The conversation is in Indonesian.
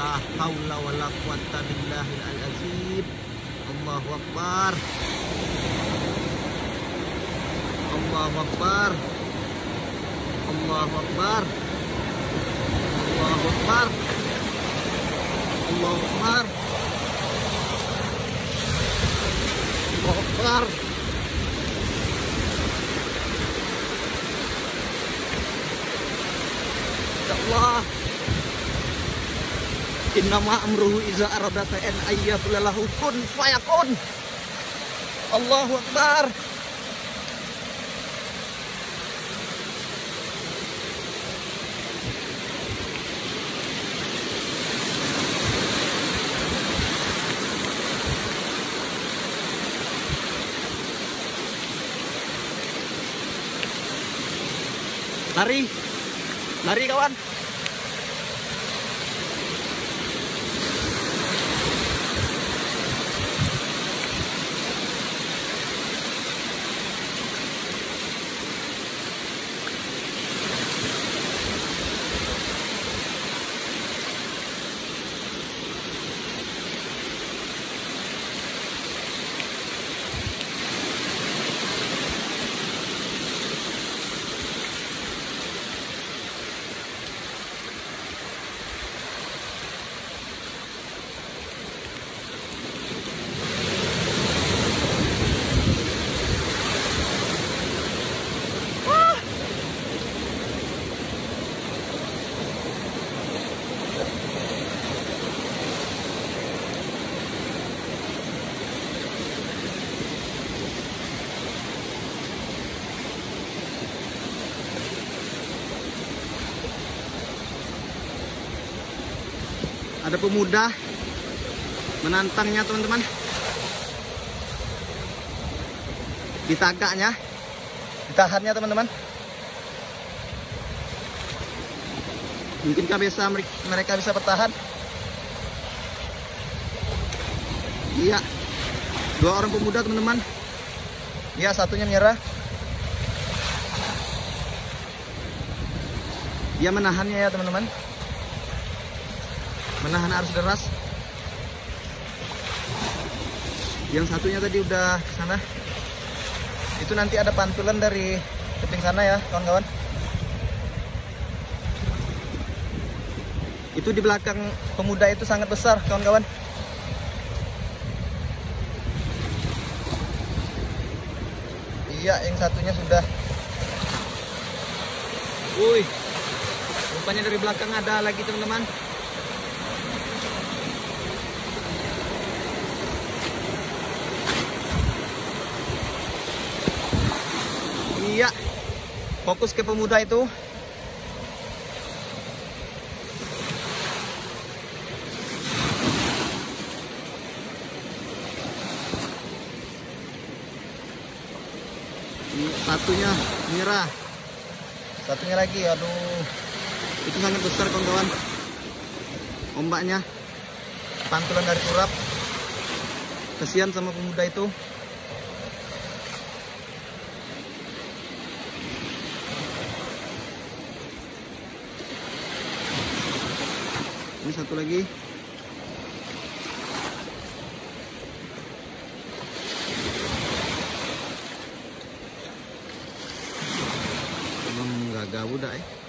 La haula wala quwata billahil azim. Allahu akbar. Allahu akbar. Allahu akbar. Allahu akbar. Allahu akbar. Allahu akbar. Ya Allah. Innama amruhu iza arada shay'an ayyaqula lahu kun fayakun. Allahu akbar. Lari. Lari kawan. Ada pemuda menantangnya teman-teman. Ditagaknya, ditahannya teman-teman. Mungkinkah mereka bisa bertahan? Iya, 2 orang pemuda teman-teman. Ya, satunya menyerah. Dia menahannya ya teman-teman. Menahan arus deras. Yang satunya tadi udah ke sana. Itu nanti ada pantulan dari tebing sana ya kawan-kawan. Itu di belakang pemuda itu sangat besar kawan-kawan. Iya, yang satunya sudah. Wih, rupanya dari belakang ada lagi teman-teman. Iya, fokus ke pemuda itu. Satunya menyerah. Satunya lagi, aduh. Itu sangat besar kawan-kawan. Ombaknya. Pantulan dari turap. Kasihan sama pemuda itu. Ini satu lagi. Emang gak gabut dah